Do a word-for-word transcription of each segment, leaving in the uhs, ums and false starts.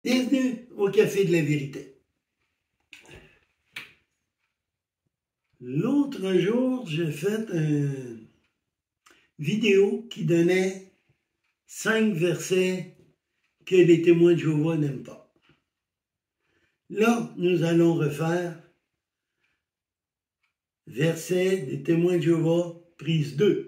Bienvenue au Café de la Vérité. L'autre jour, j'ai fait une vidéo qui donnait cinq versets que les témoins de Jéhovah n'aiment pas. Là, nous allons refaire versets des témoins de Jéhovah, prise deux.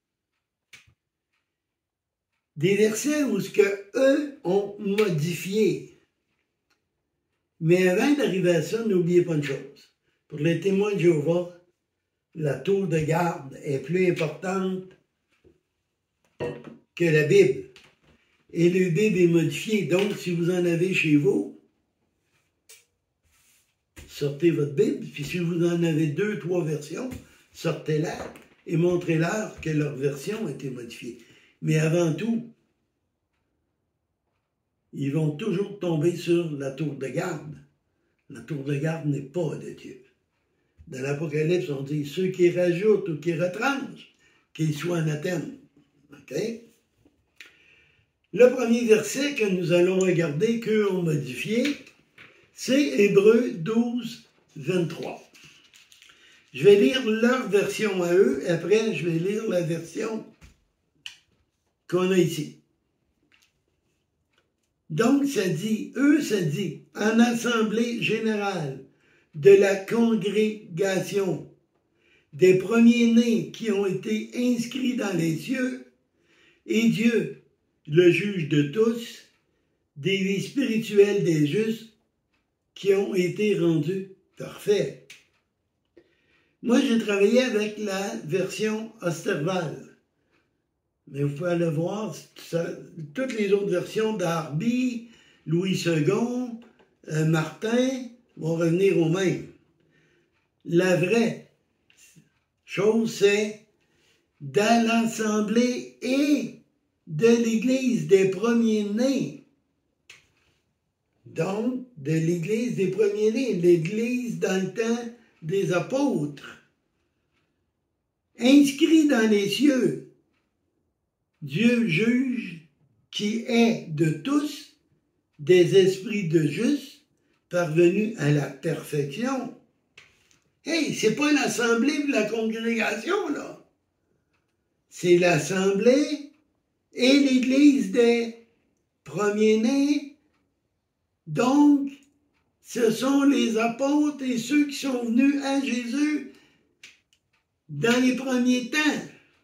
Des versets où ce que eux ont modifié. Mais avant d'arriver à ça, n'oubliez pas une chose. Pour les témoins de Jéhovah, la tour de garde est plus importante que la Bible. Et le Bible est modifié. Donc, si vous en avez chez vous, sortez votre Bible. Puis si vous en avez deux, trois versions, sortez-la et montrez-leur que leur version a été modifiée. Mais avant tout, ils vont toujours tomber sur la tour de garde. La tour de garde n'est pas de Dieu. Dans l'Apocalypse, on dit, ceux qui rajoutent ou qui retranchent, qu'ils soient anathèmes. OK? Le premier verset que nous allons regarder, qu'eux ont modifié, c'est Hébreux douze, vingt-trois. Je vais lire leur version à eux, après je vais lire la version qu'on a ici. Donc, ça dit, eux, ça dit, en assemblée générale de la congrégation des premiers-nés qui ont été inscrits dans les cieux, et Dieu, le juge de tous, des vies spirituelles des justes qui ont été rendus parfaits. Moi, j'ai travaillé avec la version Osterval. Mais vous pouvez aller voir, ça, toutes les autres versions d'Arby, Louis second, euh, Martin, vont revenir au même. La vraie chose, c'est dans l'assemblée et de l'Église des premiers-nés. Donc, de l'Église des premiers-nés, l'Église dans le temps des apôtres. Inscrit dans les cieux, Dieu juge qui est de tous des esprits de justes parvenus à la perfection. Hey, c'est pas l'assemblée de la congrégation, là. C'est l'assemblée et l'Église des premiers-nés. Donc, ce sont les apôtres et ceux qui sont venus à Jésus dans les premiers temps.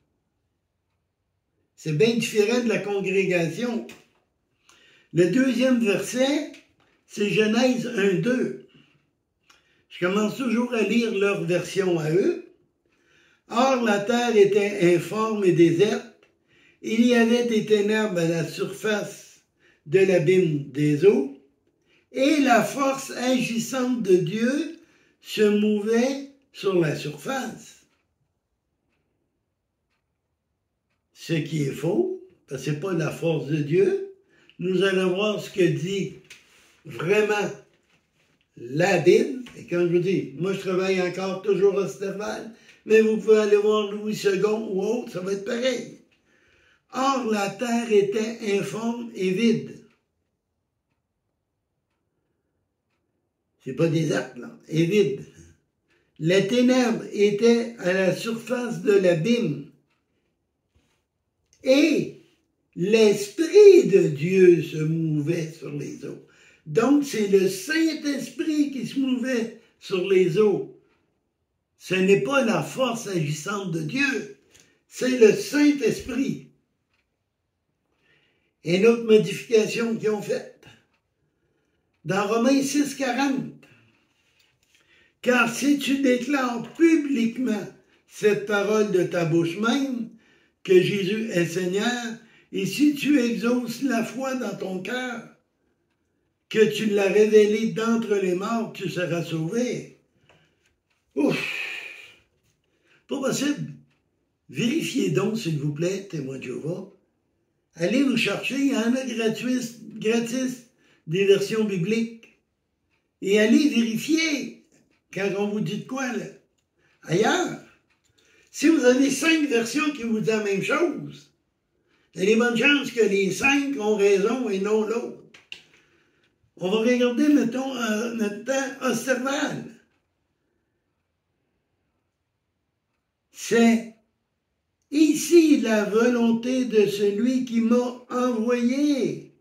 C'est bien différent de la congrégation. Le deuxième verset, c'est Genèse un, deux. Je commence toujours à lire leur version à eux. Or, la terre était informe et déserte. Il y avait des ténèbres à la surface de l'abîme des eaux. Et la force agissante de Dieu se mouvait sur la surface. Ce qui est faux, parce que ce n'est pas la force de Dieu. Nous allons voir ce que dit vraiment la Bible. Et comme je vous dis, moi je travaille encore toujours à Osterval, mais vous pouvez aller voir Louis second ou autre, ça va être pareil. Or, la terre était informe et vide. C'est pas désert, là, et vide. Les ténèbres étaient à la surface de l'abîme. Et l'Esprit de Dieu se mouvait sur les eaux. Donc, c'est le Saint-Esprit qui se mouvait sur les eaux. Ce n'est pas la force agissante de Dieu, c'est le Saint-Esprit. Et une autre modification qu'ils ont faite. Dans Romains six, quarante. Car si tu déclares publiquement cette parole de ta bouche même, que Jésus est Seigneur, et si tu exauces la foi dans ton cœur, que tu l'as révélé d'entre les morts, tu seras sauvé. Ouf! Pas possible. Vérifiez donc, s'il vous plaît, témoins de Jéhovah. Allez vous chercher, il y en a gratis, gratis des versions bibliques. Et allez vérifier quand on vous dit de quoi, là. Ailleurs. Si vous avez cinq versions qui vous disent la même chose, il y a des bonnes chances que les cinq ont raison et non l'autre. On va regarder, mettons, euh, notre temps observal. C'est ici la volonté de celui qui m'a envoyé,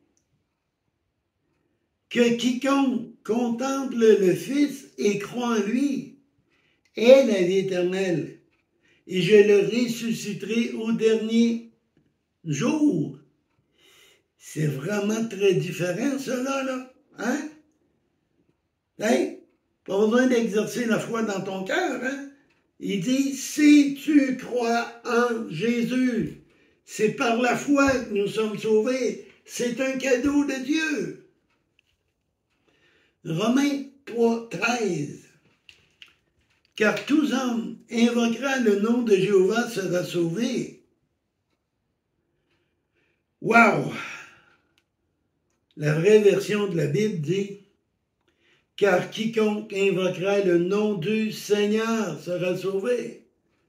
que quiconque contemple le Fils et croit en lui ait la vie éternelle, et je le ressusciterai au dernier jour. C'est vraiment très différent, cela, là. Hein? Hein? Pas besoin d'exercer la foi dans ton cœur, hein? Il dit, si tu crois en Jésus, c'est par la foi que nous sommes sauvés. C'est un cadeau de Dieu. Romains trois, treize. Car tout homme invoquera le nom de Jéhovah sera sauvé. Wow! La vraie version de la Bible dit, car quiconque invoquera le nom du Seigneur sera sauvé.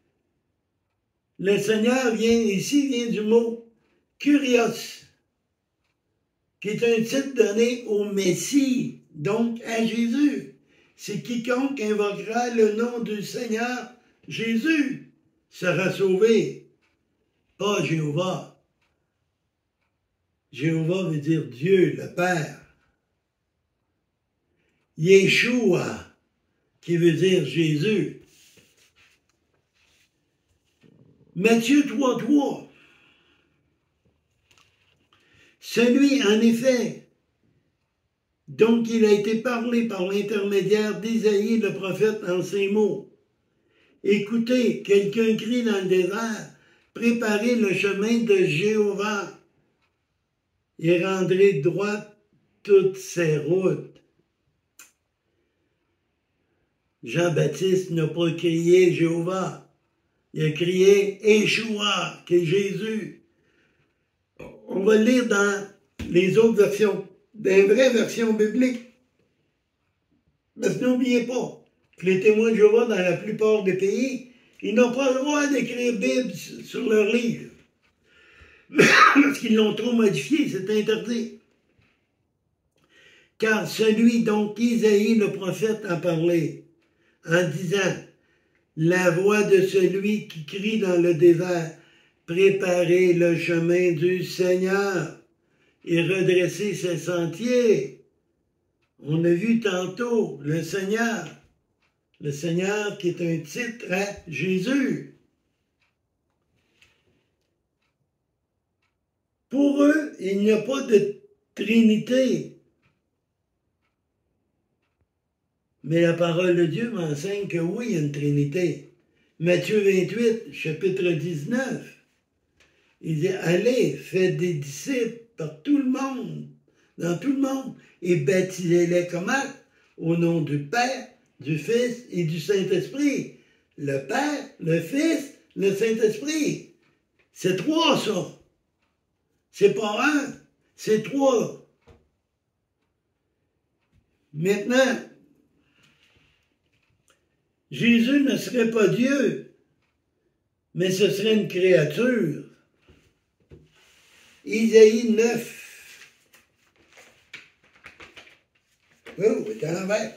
Le Seigneur vient ici, vient du mot Kurios, qui est un titre donné au Messie, donc à Jésus. C'est quiconque invoquera le nom du Seigneur Jésus sera sauvé, pas Jéhovah. Jéhovah veut dire Dieu, le Père. Yeshua, qui veut dire Jésus. Matthieu trois, trois. Celui, en effet, donc il a été parlé par l'intermédiaire d'Isaïe le prophète en ces mots. Écoutez, quelqu'un crie dans le désert, préparez le chemin de Jéhovah et rendrez droite toutes ses routes. Jean-Baptiste n'a pas crié Jéhovah, il a crié Yeshua, qui est Jésus. On va le lire dans les autres versions, dans les vraies versions bibliques. Parce que n'oubliez pas que les témoins de Jéhovah, dans la plupart des pays, ils n'ont pas le droit d'écrire Bible sur leur livre. Parce qu'ils l'ont trop modifié, c'est interdit. Car celui dont Isaïe le prophète a parlé, en disant, la voix de celui qui crie dans le désert, préparez le chemin du Seigneur et redressez ses sentiers. On a vu tantôt le Seigneur, le Seigneur qui est un titre à Jésus. Pour eux, il n'y a pas de Trinité. Mais la parole de Dieu m'enseigne que oui, il y a une Trinité. Matthieu vingt-huit, chapitre dix-neuf, il dit, allez, faites des disciples par tout le monde, dans tout le monde, et baptisez-les comment? Au nom du Père, du Fils et du Saint-Esprit. Le Père, le Fils, le Saint-Esprit. C'est trois, ça. C'est pas un, c'est trois. Maintenant, Jésus ne serait pas Dieu, mais ce serait une créature. Isaïe neuf. Oh, c'est à l'envers.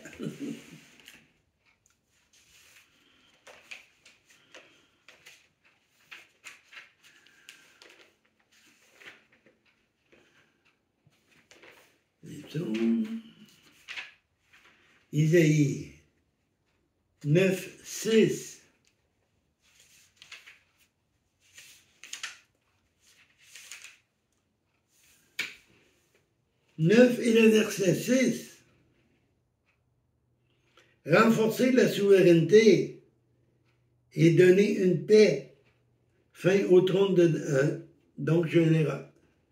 Isaïe neuf, six. neuf et le verset six. Renforcer la souveraineté et donner une paix fin au trône de euh, donc général.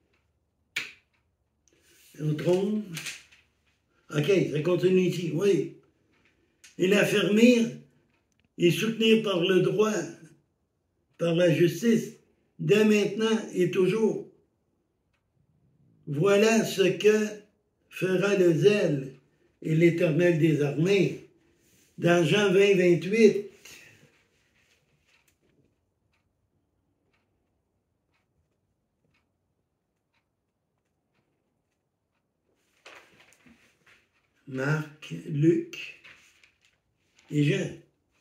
Au trône. OK, ça continue ici, oui. Et l'affermir et soutenir par le droit, par la justice, dès maintenant et toujours. Voilà ce que fera le zèle et l'Éternel des armées. Dans Jean vingt, vingt-huit. Marc, Luc et Jean.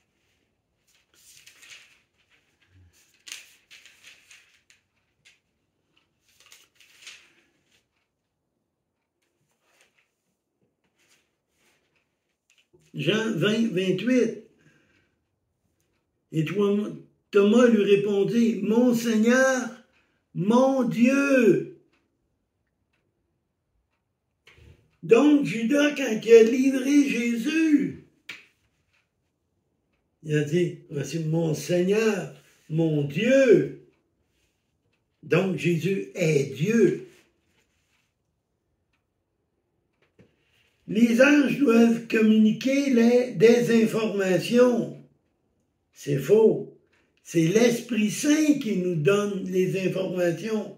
Jean vingt, vingt-huit. Et Thomas lui répondit, « Mon Seigneur, mon Dieu! » Donc, Judas, quand il a livré Jésus, il a dit, « Voici mon Seigneur, mon Dieu! » Donc, Jésus est Dieu. Les anges doivent communiquer les, des informations. C'est faux. C'est l'Esprit Saint qui nous donne les informations.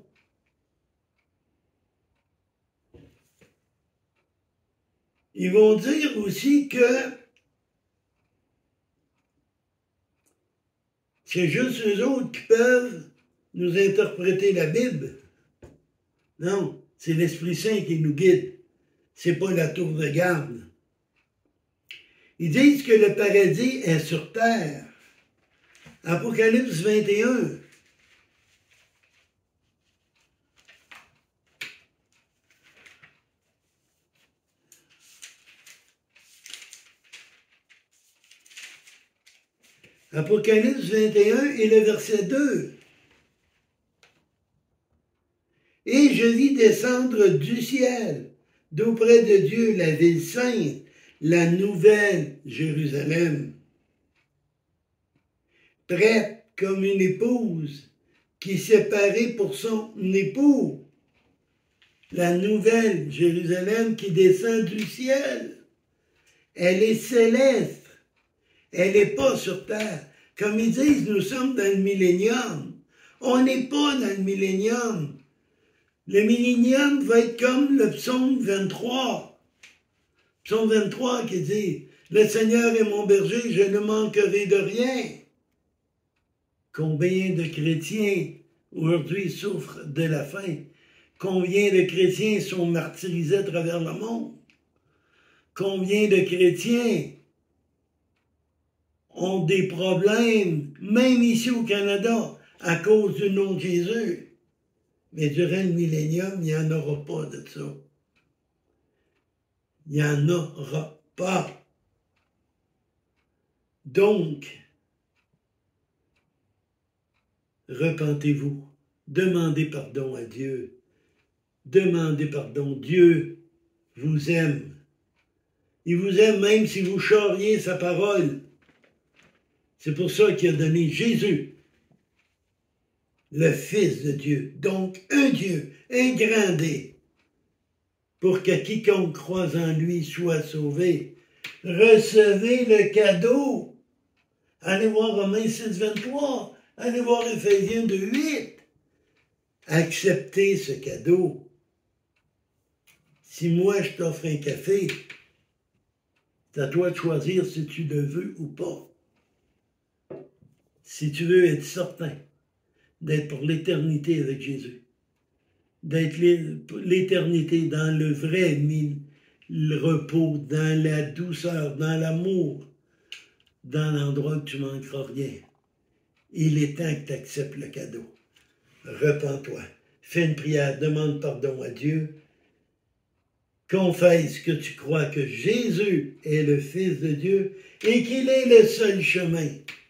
Ils vont dire aussi que c'est juste eux autres qui peuvent nous interpréter la Bible. Non, c'est l'Esprit Saint qui nous guide. C'est pas la tour de garde. Ils disent que le paradis est sur terre. Apocalypse vingt et un. Apocalypse vingt et un et le verset deux. Et je vis descendre du ciel, d'auprès de Dieu, la ville sainte, la nouvelle Jérusalem, prête comme une épouse qui s'est parée pour son époux. La nouvelle Jérusalem qui descend du ciel. Elle est céleste. Elle n'est pas sur terre. Comme ils disent, nous sommes dans le millénium. On n'est pas dans le millénium. Le millénium va être comme le psaume vingt-trois. Psaume vingt-trois qui dit, « Le Seigneur est mon berger, je ne manquerai de rien. » Combien de chrétiens aujourd'hui souffrent de la faim? Combien de chrétiens sont martyrisés à travers le monde? Combien de chrétiens ont des problèmes, même ici au Canada, à cause du nom de Jésus? Mais durant le millénium, il n'y en aura pas de ça. Il n'y en aura pas. Donc, repentez-vous, demandez pardon à Dieu, demandez pardon. Dieu vous aime. Il vous aime même si vous charriez sa parole. C'est pour ça qu'il a donné Jésus, le Fils de Dieu, donc un Dieu, un grand D, pour que quiconque croise en lui soit sauvé. Recevez le cadeau. Allez voir Romains six, vingt-trois. Allez voir Éphésiens deux, huit. Acceptez ce cadeau. Si moi je t'offre un café, c'est à toi de choisir si tu le veux ou pas. Si tu veux être certain d'être pour l'éternité avec Jésus, d'être l'éternité dans le vrai le repos, dans la douceur, dans l'amour, dans l'endroit où tu ne manqueras rien. Il est temps que tu acceptes le cadeau. Repens-toi. Fais une prière, demande pardon à Dieu. Confesse que tu crois que Jésus est le Fils de Dieu et qu'il est le seul chemin.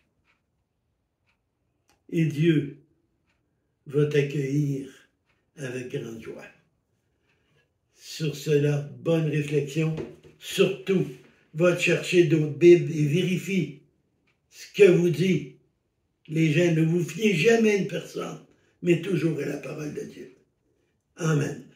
Et Dieu va t'accueillir avec grande joie. Sur cela, bonne réflexion. Surtout, va te chercher d'autres Bibles et vérifie ce que vous dit. Les gens, ne vous fiez jamais à une personne, mais toujours à la parole de Dieu. Amen.